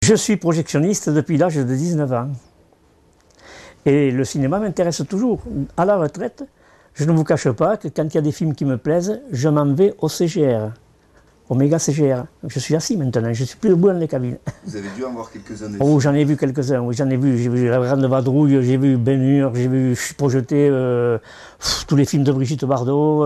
Je suis projectionniste depuis l'âge de 19 ans. Et le cinéma m'intéresse toujours. À la retraite, je ne vous cache pas que quand il y a des films qui me plaisent, je m'en vais au CGR, au méga CGR. Je suis assis maintenant, je ne suis plus debout dans les cabines. Vous avez dû en voir quelques-uns de Oh, j'en ai vu quelques-uns, oui, j'en ai vu. J'ai vu La Grande Vadrouille, j'ai vu Ben Hur, j'ai vu projeter tous les films de Brigitte Bardot.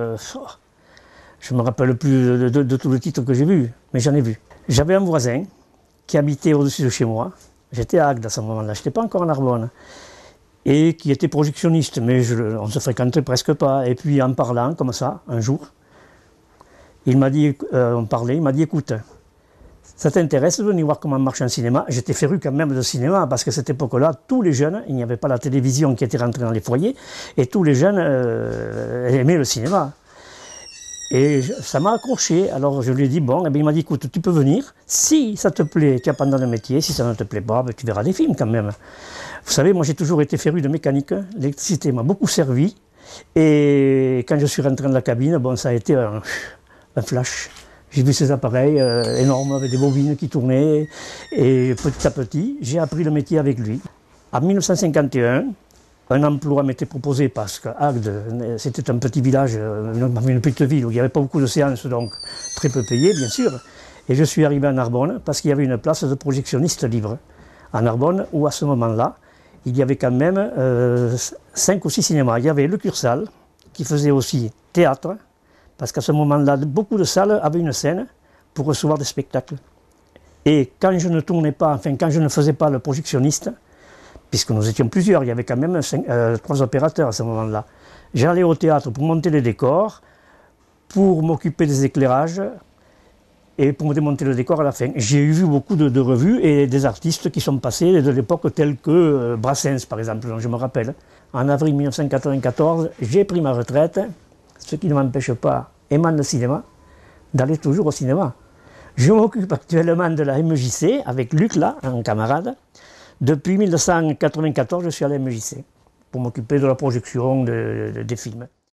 Je ne me rappelle plus de tous les titres que j'ai vus, mais j'en ai vu. J'avais un voisin qui habitait au-dessus de chez moi. J'étais à Agde à ce moment-là, je n'étais pas encore en Narbonne. Et qui était projectionniste, mais on ne se fréquentait presque pas. Et puis en parlant, comme ça, un jour, il m'a dit, on parlait, il m'a dit, écoute, ça t'intéresse de venir voir comment marche un cinéma? J'étais féru quand même de cinéma, parce qu'à cette époque-là, tous les jeunes, il n'y avait pas la télévision qui était rentrée dans les foyers, et tous les jeunes aimaient le cinéma. Et ça m'a accroché, alors je lui ai dit, bon, et bien il m'a dit, écoute, tu peux venir, si ça te plaît, tu apprends dans le métier, si ça ne te plaît pas, ben, tu verras des films quand même. Vous savez, moi j'ai toujours été féru de mécanique, l'électricité m'a beaucoup servi, et quand je suis rentré dans la cabine, bon, ça a été un flash. J'ai vu ces appareils énormes avec des bobines qui tournaient, et petit à petit, j'ai appris le métier avec lui. En 1951, un emploi m'était proposé parce que Agde, c'était un petit village, une petite ville où il n'y avait pas beaucoup de séances, donc très peu payé, bien sûr. Et je suis arrivé à Narbonne parce qu'il y avait une place de projectionniste libre à Narbonne, où à ce moment-là, il y avait quand même 5 ou 6 cinémas. Il y avait le Cursal, qui faisait aussi théâtre, parce qu'à ce moment-là, beaucoup de salles avaient une scène pour recevoir des spectacles. Et quand je ne tournais pas, enfin quand je ne faisais pas le projectionniste, puisque nous étions plusieurs, il y avait quand même 3 opérateurs à ce moment-là. J'allais au théâtre pour monter les décors, pour m'occuper des éclairages et pour me démonter le décor à la fin. J'ai vu beaucoup de revues et des artistes qui sont passés de l'époque tels que Brassens par exemple, dont je me rappelle. En avril 1994, j'ai pris ma retraite, ce qui ne m'empêche pas, aimant le cinéma, d'aller toujours au cinéma. Je m'occupe actuellement de la MJC avec Luc là, un camarade. Depuis 1994, je suis à la MJC pour m'occuper de la projection des films.